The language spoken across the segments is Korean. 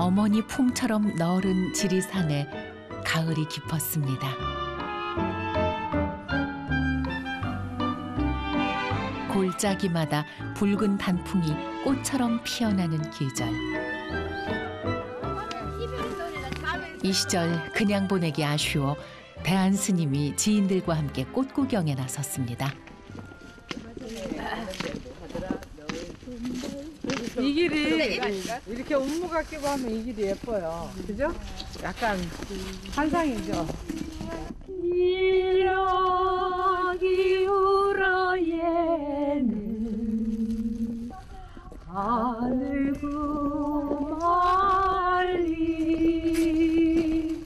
어머니 품처럼 너른 지리산에 가을이 깊었습니다. 골짜기마다 붉은 단풍이 꽃처럼 피어나는 계절. 이 시절 그냥 보내기 아쉬워 대한 스님이 지인들과 함께 꽃 구경에 나섰습니다. 이 길이 이렇게 운무 같기도 하면 이 길이 예뻐요. 그죠? 약간 환상이죠. 이러기 울어에는 하늘구 멀리.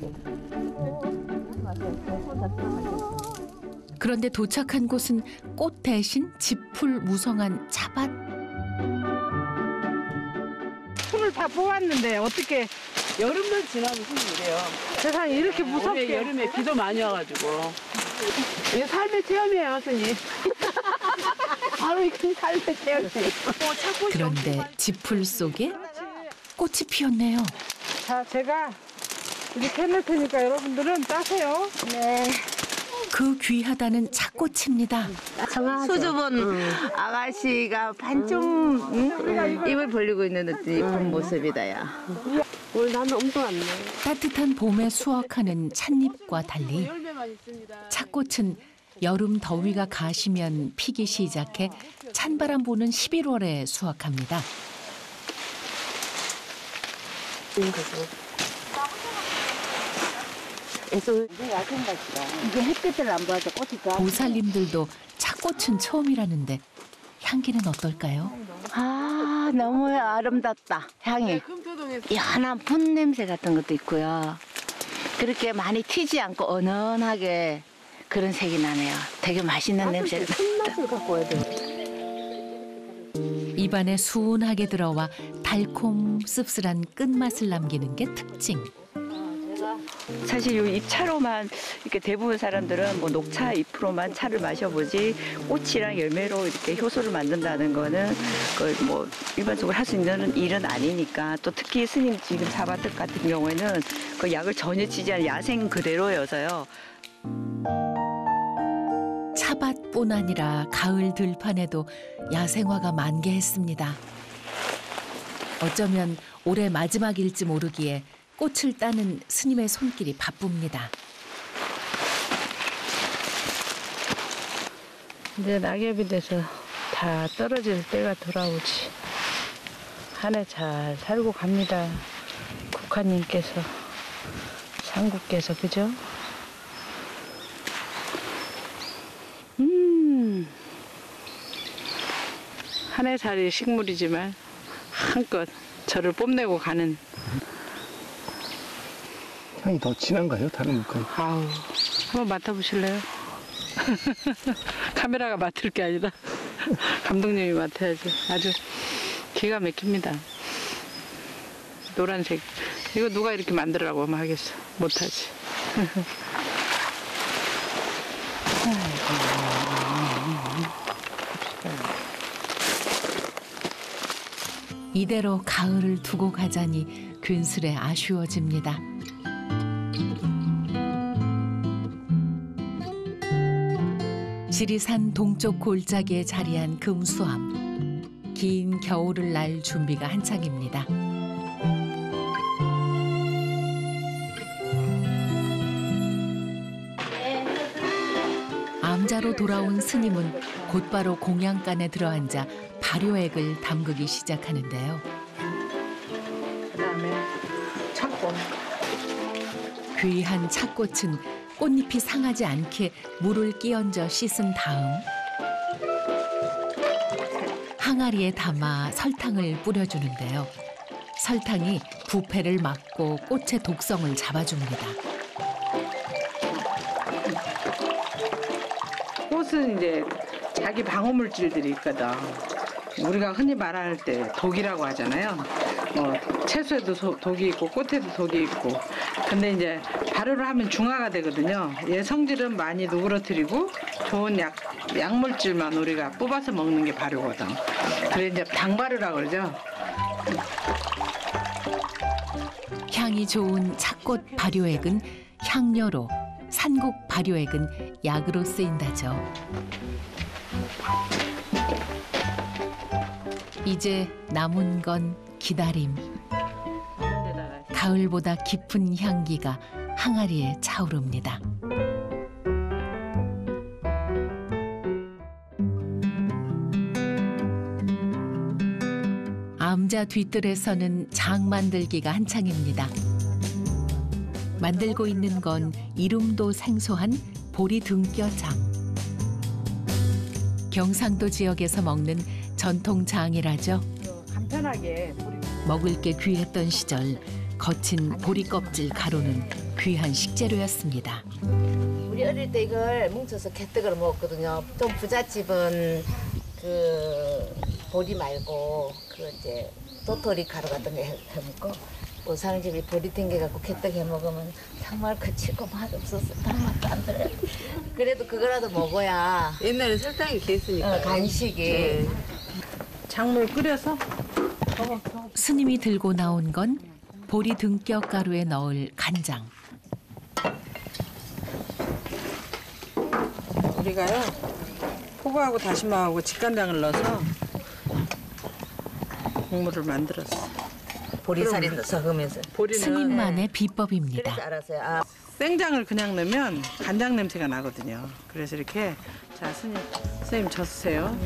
그런데 도착한 곳은 꽃 대신 지풀 무성한 차밭. 풀을 다 뽑았는데 어떻게 여름만 지나면 손이 이래요. 세상에 이렇게 무섭게. 여름에 비도 많이 와가지고. 이게 삶의 체험이에요, 스님. 바로 이건 삶의 체험이에요. 그런데 지풀 속에 꽃이 피었네요. 자, 제가 이렇게 해놓을 테니까 여러분들은 따세요. 네. 그 귀하다는 차꽃입니다. 수줍은 아가씨가 반쯤 입을 벌리고 있는 어떤 이쁜 모습이다, 야. 오늘 나는 엄청 왔네. 따뜻한 봄에 수확하는 찻잎과 달리 차꽃은 여름 더위가 가시면 피기 시작해 찬바람 부는 11월에 수확합니다. 이게 햇빛을 안 봐서 꽃이 좋아. 보살님들도 차꽃은 처음이라는데 향기는 어떨까요? 아, 너무 아름답다, 향이. 연한 분 냄새 같은 것도 있고요. 그렇게 많이 튀지 않고 은은하게 그런 색이 나네요. 되게 맛있는 냄새가 나. 맛을 갖고 와야 돼. 입안에 수운하게 들어와 달콤 씁쓸한 끝맛을 남기는 게 특징. 사실 이 차로만 이렇게 대부분 사람들은 뭐 녹차 잎으로만 차를 마셔보지 꽃이랑 열매로 이렇게 효소를 만든다는 거는 뭐 일반적으로 할 수 있는 일은 아니니까 또 특히 스님 지금 사바특 같은 경우에는 그 약을 전혀 치지 않은 야생 그대로여서요. 차밭뿐 아니라 가을 들판에도 야생화가 만개했습니다. 어쩌면 올해 마지막일지 모르기에 꽃을 따는 스님의 손길이 바쁩니다. 이제 낙엽이 돼서 다 떨어질 때가 돌아오지. 한 해 잘 살고 갑니다. 국화님께서, 상국께서, 그죠? 한 해 살이 식물이지만 한껏 저를 뽐내고 가는. 향이 더 진한가요? 다른 그. 아우, 한번 맡아보실래요? 카메라가 맡을 게 아니라 감독님이 맡아야지. 아주 기가 막힙니다. 노란색. 이거 누가 이렇게 만들라고 하면 하겠어. 못하지. 이대로 가을을 두고 가자니 괜스레 아쉬워집니다. 지리산 동쪽 골짜기에 자리한 금수암. 긴 겨울을 날 준비가 한창입니다. 암자로 돌아온 스님은 곧바로 공양간에 들어앉아 발효액을 담그기 시작하는데요. 그다음에 차꽃. 귀한 차꽃은 꽃잎이 상하지 않게 물을 끼얹어 씻은 다음 항아리에 담아 설탕을 뿌려주는데요. 설탕이 부패를 막고 꽃의 독성을 잡아줍니다. 꽃은 이제 자기 방어물질들이 있거든. 우리가 흔히 말할 때 독이라고 하잖아요. 뭐 채소에도 독이 있고 꽃에도 독이 있고. 근데 이제 발효를 하면 중화가 되거든요. 얘 성질은 많이 누그러뜨리고 좋은 약물질만 우리가 뽑아서 먹는 게 발효거든. 그래 이제 당발효라고 그러죠. 향이 좋은 착꽃 발효액은 향료로, 산곡 발효액은 약으로 쓰인다죠. 이제 남은 건 기다림. 가을보다 깊은 향기가 항아리에 차오릅니다. 암자 뒤뜰에서는 장 만들기가 한창입니다. 만들고 있는 건 이름도 생소한 보리 등뼈장. 경상도 지역에서 먹는 전통 장이라죠. 간편하게 먹을 게 귀했던 시절 거친 보리 껍질 가루는 귀한 식재료였습니다. 우리 어릴 때 이걸 뭉쳐서 개떡으로 먹었거든요. 좀 부잣집은 그 보리 말고 그 이제 도토리 가루 같은 거 해 먹고 뭐 사는 집이 보리 땡겨갖고 개떡 해 먹으면 정말 거칠고 맛없어서 단맛도 안 들어요. 그래도 그거라도 먹어야 옛날에 설탕이 귀했으니까. 간식이. 작물 끓여서 스님이 들고 나온 건 보리 등뼈 가루에 넣을 간장. 우리가요 포구하고 다시마하고 직간장을 넣어서 국물을 만들었어. 보리살이 섞으면서. 스님만의 비법입니다. 그래서 알았어요. 아, 생장을 그냥 넣으면 간장 냄새가 나거든요. 그래서 이렇게 자 스님 젓으세요.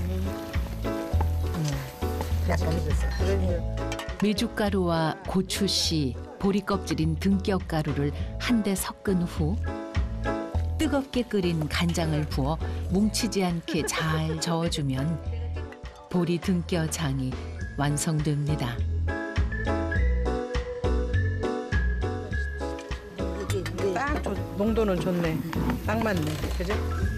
약간 익었어요. 메주가루와 고추씨, 보리 껍질인 등뼈 가루를 한데 섞은 후 뜨겁게 끓인 간장을 부어 뭉치지 않게 잘 저어주면 보리 등뼈 장이 완성됩니다. 딱 농도는 좋네. 딱 맞네. 그죠?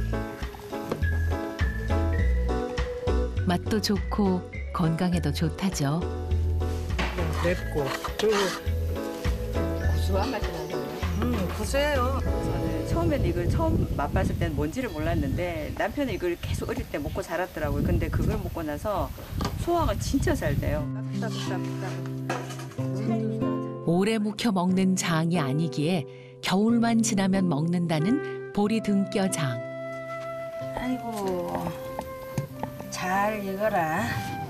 맛도 좋고 건강에도 좋다죠. 맵고 그리고 구수한 맛이 나요. 구수해요. 처음에는 이걸 처음 맛봤을 때는 뭔지를 몰랐는데 남편이 이걸 계속 어릴 때 먹고 자랐더라고요. 근데 그걸 먹고 나서 소화가 진짜 잘 돼요. 오래 묵혀 먹는 장이 아니기에 겨울만 지나면 먹는다는 보리 등뼈 장. 아이고 잘 익어라.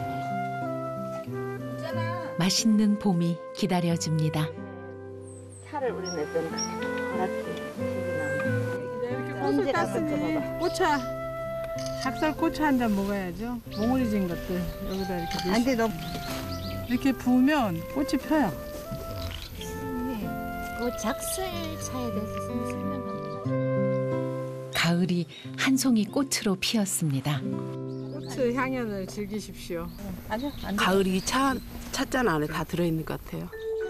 맛있는 봄이 기다려집니다. 차를 우리 냈던 허락기. 이렇게 꽃을 땄으니 꽃차 닭살 꽃차 한 잔 먹어야죠. 몽우리진 것들 여기다 이렇게 안돼 너 이렇게 부으면 꽃이 펴요. 그 작슬 차에 대해서 설명합니다. 가을이 한 송이 꽃으로 피었습니다. 꽃의 향연을 즐기십시오. 가을이 찻잔 안에 다 들어있는 것 같아요.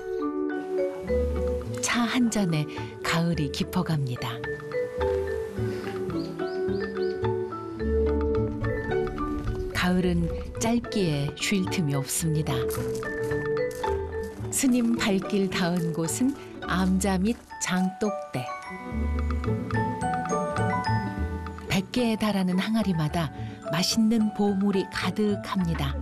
차 한 잔에 가을이 깊어갑니다. 가을은 짧기에 쉴 틈이 없습니다. 스님 발길 닿은 곳은 암자 및 장독대. 100개에 달하는 항아리마다 맛있는 보물이 가득합니다.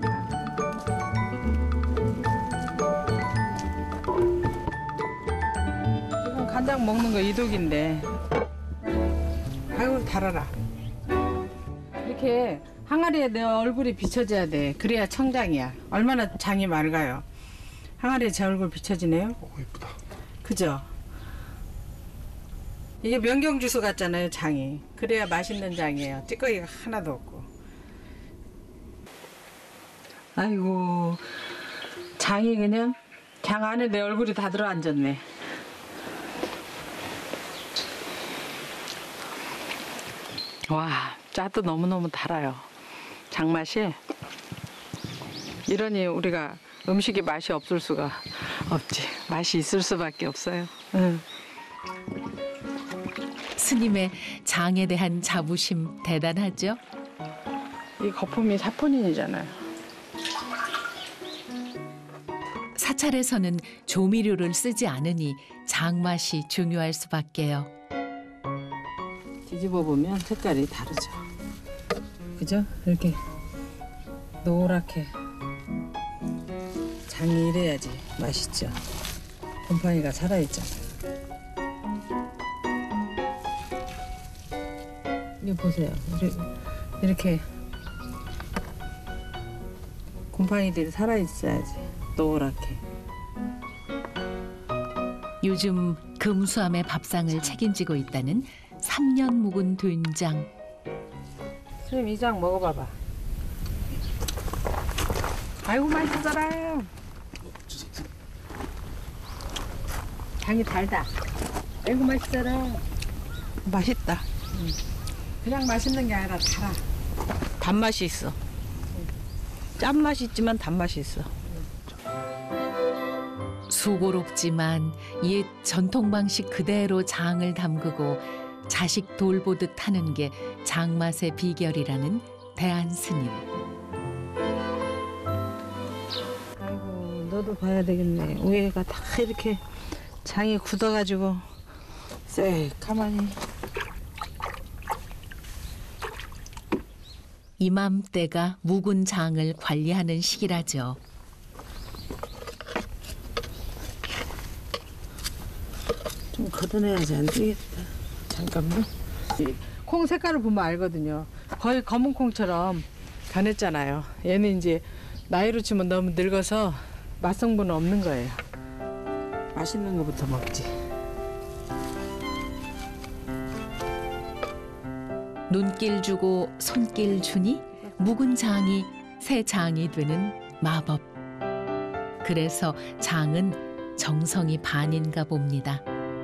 지금 간장 먹는 거 이독인데. 아이고 달아라. 이렇게 항아리에 내 얼굴이 비춰져야 돼. 그래야 청장이야. 얼마나 장이 맑아요. 항아리에 제 얼굴 비춰지네요. 예쁘다. 그죠? 이게 명경주스 같잖아요, 장이. 그래야 맛있는 장이에요. 찌꺼기가 하나도 없고. 아이고, 장이 그냥 장 안에 내 얼굴이 다 들어앉았네. 와, 짜도 너무너무 달아요. 장맛이. 이러니 우리가 음식이 맛이 없을 수가 없지. 맛이 있을 수밖에 없어요. 응. 스님의 장에 대한 자부심 대단하죠? 이 거품이 사포닌이잖아요. 사찰에서는 조미료를 쓰지 않으니 장맛이 중요할 수밖에요. 뒤집어 보면 색깔이 다르죠. 그죠? 이렇게 노랗게 장이 이래야지 맛있죠. 곰팡이가 살아있잖아. 이거 보세요. 이렇게 곰팡이들이 살아있어야지 노랗게. 요즘 금수함의 밥상을 책임지고 있다는 3년 묵은 된장. 선생님 이 장 먹어봐봐. 아이고 맛있어라. 장이 달다. 아이고 맛있어라. 맛있다. 그냥 맛있는 게 아니라 달아. 단맛이 있어. 짠맛이 있지만 단맛이 있어. 수고롭지만 옛 전통 방식 그대로 장을 담그고 자식 돌보듯 하는 게 장맛의 비결이라는 대한 스님. 아이고 너도 봐야 되겠네. 위에가 다 이렇게 장이 굳어가지고 쎄 가만히. 이맘때가 묵은 장을 관리하는 시기라죠. 좀 걷어내야지 안 되겠다. 잠깐만. 콩 색깔을 보면 알거든요. 거의 검은 콩처럼 변했잖아요. 얘는 이제 나이로 치면 너무 늙어서 맛성분은 없는 거예요. 맛있는 거부터 먹지. 눈길 주고 손길 주니 묵은 장이 새 장이 되는 마법. 그래서 장은 정성이 반인가 봅니다.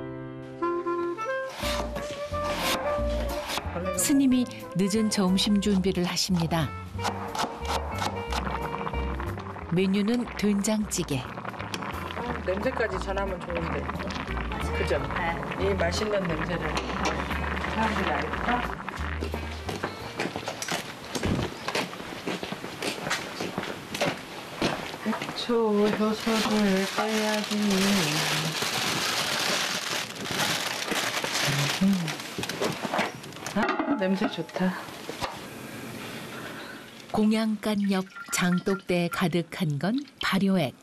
스님이 늦은 점심 준비를 하십니다. 메뉴는 된장찌개. 냄새까지 전하면 좋은데. 그죠? 이 맛있는 냄새를 사람들이 알까? 백초 효소를 빼야지. 아, 냄새 좋다. 공양간 옆 장독대에 가득한 건 발효액.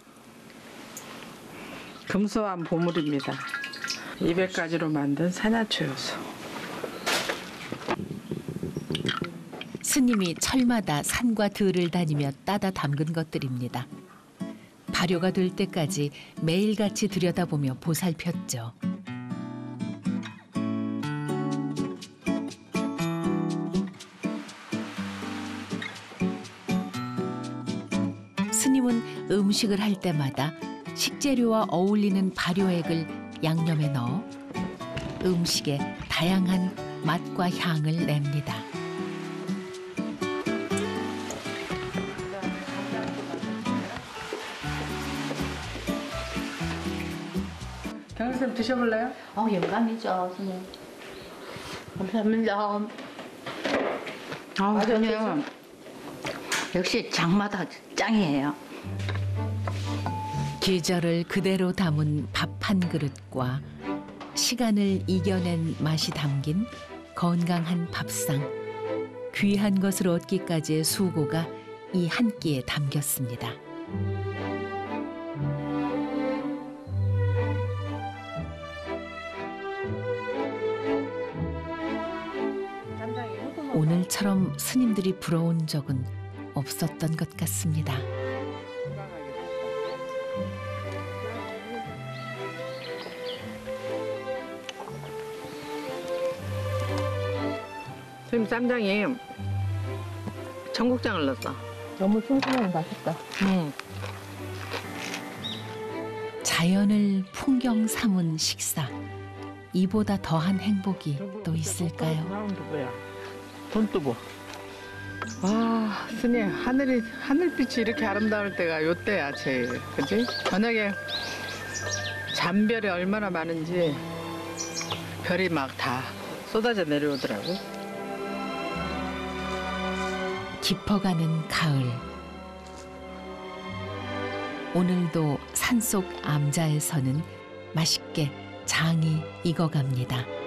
금수암 보물입니다. 200가지로 만든 산야초 효소. 스님이 철마다 산과 들을 다니며 따다 담근 것들입니다. 발효가 될 때까지 매일같이 들여다보며 보살폈죠. 스님은 음식을 할 때마다 식재료와 어울리는 발효액을 양념에 넣어 음식에 다양한 맛과 향을 냅니다. 경선생님 드셔볼래요? 영감이죠, 선생님. 감사합니다. 선생님. 역시 장마다 짱이에요. 계절을 그대로 담은 밥 한 그릇과 시간을 이겨낸 맛이 담긴 건강한 밥상. 귀한 것을 얻기까지의 수고가 이 한 끼에 담겼습니다. 오늘처럼 스님들이 부러운 적은 없었던 것 같습니다. 선생님 쌈장이 청국장을 넣었어. 너무 싱싱하고 맛있다. 자연을 풍경 삼은 식사. 이보다 더한 행복이 또 있을까요? 라운드 뭐야? 돈두부. 와, 스님 하늘빛이 이렇게 아름다울 때가 요때야 제일. 그지? 저녁에 잔별이 얼마나 많은지 별이 막 다 쏟아져 내려오더라고. 깊어가는 가을. 오늘도 산속 암자에서는 맛있게 장이 익어갑니다.